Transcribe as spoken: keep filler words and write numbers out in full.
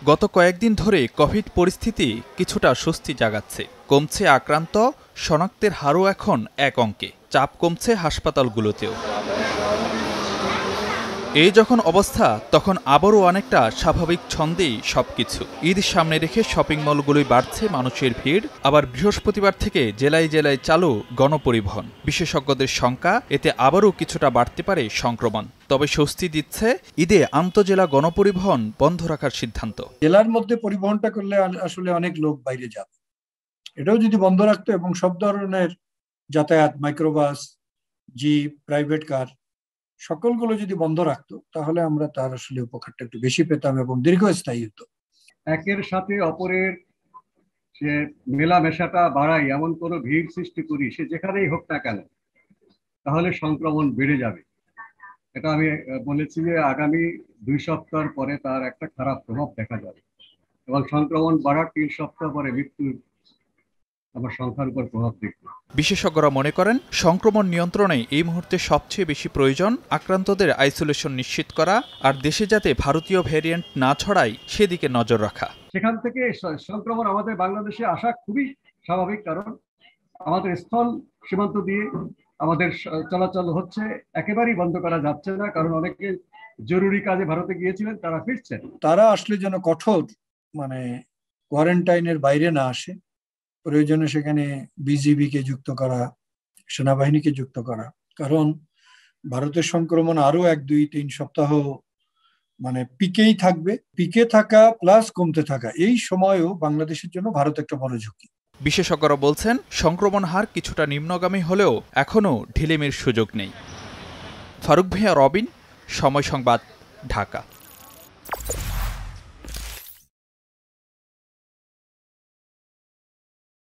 গত কয়েকদিন ধরে কোভিড পরিস্থিতি কিছুটা স্বস্তি জাগাচ্ছে। কমছে আক্রান্ত, শনাক্তের হারও এখন এক অঙ্কে। চাপ কমছে হাসপাতালগুলোতেও। এই যখন অবস্থা, তখন আবারও অনেকটা স্বাভাবিক ছন্দেই সবকিছু। ঈদ সামনে রেখে শপিং মলগুলোই বাড়ছে মানুষের ভিড়। আবার বৃহস্পতিবার থেকে জেলায় জেলায় চালু গণপরিবহন। বিশেষজ্ঞদের শঙ্কা, এতে আবারও কিছুটা বাড়তে পারে সংক্রমণ। তবে স্বস্তি দিচ্ছে ঈদে আন্তজেলা গণপরিবহন বন্ধ রাখার সিদ্ধান্ত। জেলার মধ্যে পরিবহনটা করলে আসলে অনেক লোক বাইরে যাবে, এটাও যদি বন্ধ রাখতো এবং সব ধরনের যাতায়াত, মাইক্রোবাস, জিপ, প্রাইভেট কার সকলগুলো যদি বন্ধ রাখতো, তাহলে আমরা তার আসলে উপকারটা একটু বেশি পেতাম এবং দীর্ঘস্থায়ী হতো। একের সাথে অপরের সে মেলামেশাটা বাড়াই, এমন কোনো ভিড় সৃষ্টি করি, সে যেখানেই হোক না কেন, তাহলে সংক্রমণ বেড়ে যাবে। এটা আমি বলেছি যে আগামী দুই সপ্তাহ পরে তার একটা খারাপ প্রভাব দেখা যাবে এবং সংক্রমণ বাড়ার তিন সপ্তাহ পরে মৃত্যুর আমার সংখ্যার উপর প্রভাব দেখবে। বিশেষজ্ঞরা মনে করেন, সংক্রমণ নিয়ন্ত্রণে এই মুহূর্তে সবচেয়ে বেশি প্রয়োজন আক্রান্তদের আইসোলেশন নিশ্চিত করা আর দেশে যাতে ভারতীয় ভ্যারিয়েন্ট না ছড়ায় সেদিকে নজর রাখা। সেখান থেকে সংক্রমণ আমাদের বাংলাদেশে আসা খুবই স্বাভাবিক, কারণ আমাদের স্থল সীমান্ত দিয়ে আমাদের চলাচল হচ্ছে, একেবারেই বন্ধ করা যাচ্ছে না, কারণ অনেকে জরুরি কাজে ভারতে গিয়েছিলেন, তারা ফিরছেন। তারা আসলে যেন কঠোর মানে কোয়ারেন্টাইনের বাইরে না আসে, প্রয়োজনে সেখানে বিজিবিকে যুক্ত করা, সেনাবাহিনীকে যুক্ত করা, কারণ ভারতের সংক্রমণ আরো এক দুই তিন সপ্তাহ মানে পিকেই থাকবে। পিকে থাকা প্লাস কমতে থাকা, এই সময়ও বাংলাদেশের জন্য ভারত একটা বড় ঝুঁকি। বিশেষজ্ঞরা বলছেন, সংক্রমণ হার কিছুটা নিম্নগামী হলেও এখনও ঢিলেমির সুযোগ নেই। ফারুক ভূঁইয়া, রবিন, সময় সংবাদ, ঢাকা।